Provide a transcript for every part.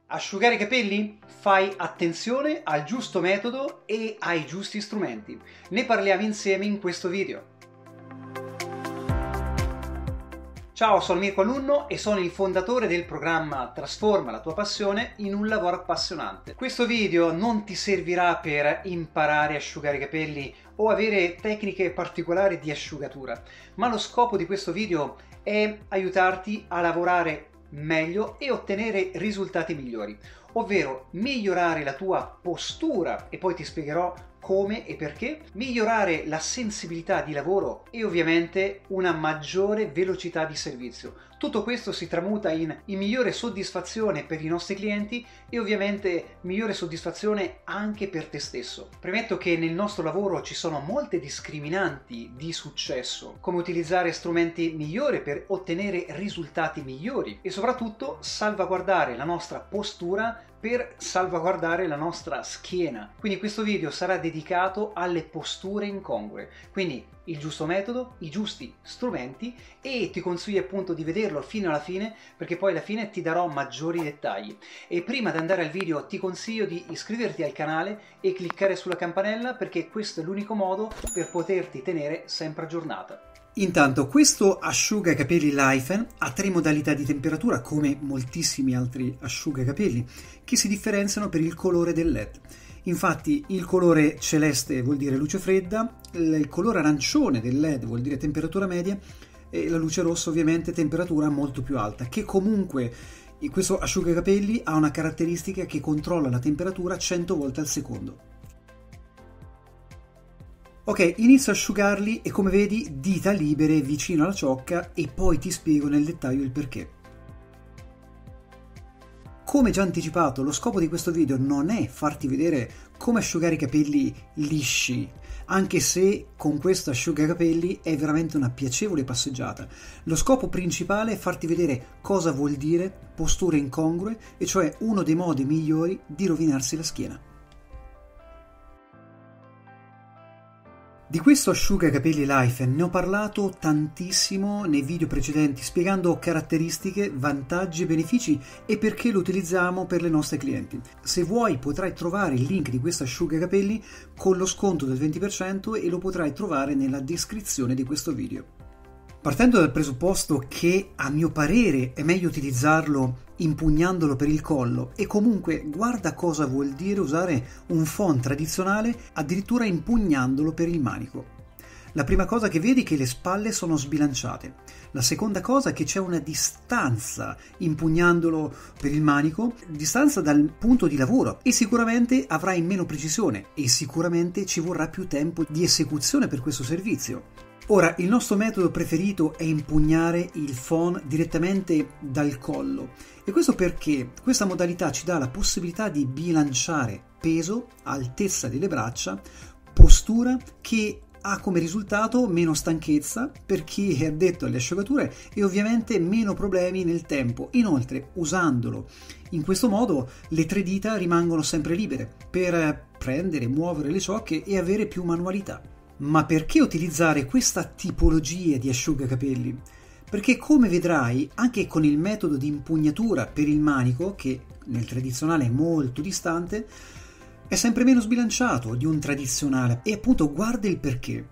Asciugare i capelli? Fai attenzione al giusto metodo e ai giusti strumenti. Ne parliamo insieme in questo video. Ciao, sono Mirko Alunno e sono il fondatore del programma Trasforma la tua passione in un lavoro appassionante. Questo video non ti servirà per imparare a asciugare i capelli o avere tecniche particolari di asciugatura, ma lo scopo di questo video è aiutarti a lavorare meglio e ottenere risultati migliori, ovvero migliorare la tua postura, e poi ti spiegherò come e perché, migliorare la sensibilità di lavoro e ovviamente una maggiore velocità di servizio. Tutto questo si tramuta in migliore soddisfazione per i nostri clienti e ovviamente migliore soddisfazione anche per te stesso. Premetto che nel nostro lavoro ci sono molte discriminanti di successo, come utilizzare strumenti migliori per ottenere risultati migliori e soprattutto salvaguardare la nostra postura per salvaguardare la nostra schiena. Quindi questo video sarà dedicato alle posture incongrue, quindi il giusto metodo, i giusti strumenti, e ti consiglio appunto di vederlo fino alla fine, perché poi alla fine ti darò maggiori dettagli. E prima di andare al video ti consiglio di iscriverti al canale e cliccare sulla campanella, perché questo è l'unico modo per poterti tenere sempre aggiornata. Intanto, questo asciugacapelli Lifen ha 3 modalità di temperatura, come moltissimi altri asciugacapelli, che si differenziano per il colore del LED. Infatti il colore celeste vuol dire luce fredda, il colore arancione del LED vuol dire temperatura media e la luce rossa ovviamente temperatura molto più alta, che comunque questo asciugacapelli ha una caratteristica che controlla la temperatura 100 volte al secondo. Ok, inizio a asciugarli e come vedi dita libere vicino alla ciocca e poi ti spiego nel dettaglio il perché. Come già anticipato, lo scopo di questo video non è farti vedere come asciugare i capelli lisci, anche se con questo asciugacapelli è veramente una piacevole passeggiata. Lo scopo principale è farti vedere cosa vuol dire posture incongrue, e cioè uno dei modi migliori di rovinarsi la schiena. Di questo asciugacapelli Lifen ne ho parlato tantissimo nei video precedenti, spiegando caratteristiche, vantaggi e benefici e perché lo utilizziamo per le nostre clienti. Se vuoi potrai trovare il link di questo asciugacapelli con lo sconto del 20% e lo potrai trovare nella descrizione di questo video. Partendo dal presupposto che a mio parere è meglio utilizzarlo impugnandolo per il collo, e comunque guarda cosa vuol dire usare un phon tradizionale addirittura impugnandolo per il manico. La prima cosa che vedi è che le spalle sono sbilanciate. La seconda cosa è che c'è una distanza impugnandolo per il manico, distanza dal punto di lavoro, e sicuramente avrai meno precisione e sicuramente ci vorrà più tempo di esecuzione per questo servizio. Ora, il nostro metodo preferito è impugnare il phon direttamente dal collo, e questo perché questa modalità ci dà la possibilità di bilanciare peso, altezza delle braccia, postura, che ha come risultato meno stanchezza per chi è addetto alle asciugature e ovviamente meno problemi nel tempo. Inoltre, usandolo in questo modo, le 3 dita rimangono sempre libere per prendere e muovere le ciocche e avere più manualità. Ma perché utilizzare questa tipologia di asciugacapelli? Perché, come vedrai, anche con il metodo di impugnatura per il manico, che nel tradizionale è molto distante, è sempre meno sbilanciato di un tradizionale, e appunto guarda il perché.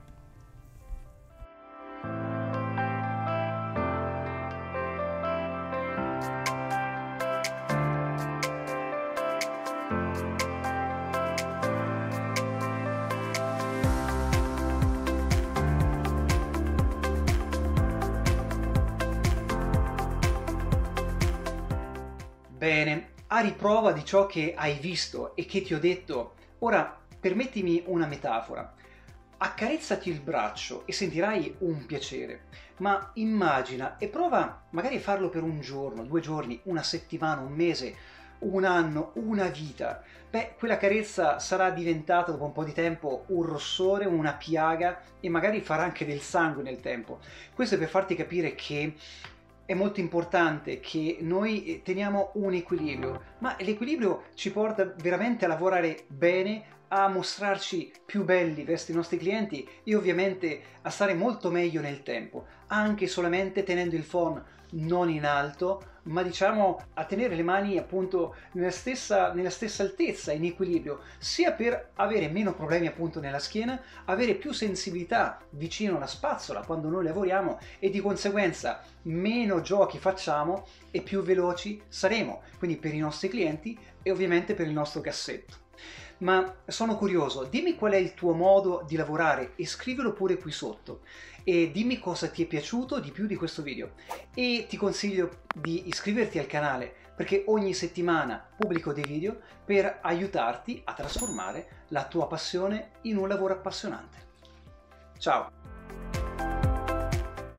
Bene, a riprova di ciò che hai visto e che ti ho detto, ora permettimi una metafora. Accarezzati il braccio e sentirai un piacere, ma immagina e prova magari a farlo per un giorno, 2 giorni, una settimana, un mese, un anno, una vita. Beh, quella carezza sarà diventata dopo un po' di tempo un rossore, una piaga, e magari farà anche del sangue nel tempo. Questo è per farti capire che è molto importante che noi teniamo un equilibrio, ma l'equilibrio ci porta veramente a lavorare bene, a mostrarci più belli verso i nostri clienti e ovviamente a stare molto meglio nel tempo, anche solamente tenendo il phon non in alto, ma diciamo a tenere le mani appunto nella stessa altezza, in equilibrio, sia per avere meno problemi appunto nella schiena, avere più sensibilità vicino alla spazzola quando noi lavoriamo e di conseguenza meno giochi facciamo e più veloci saremo, quindi per i nostri clienti e ovviamente per il nostro cassetto. Ma sono curioso, dimmi qual è il tuo modo di lavorare e scrivilo pure qui sotto e dimmi cosa ti è piaciuto di più di questo video e ti consiglio di iscriverti al canale perché ogni settimana pubblico dei video per aiutarti a trasformare la tua passione in un lavoro appassionante. Ciao!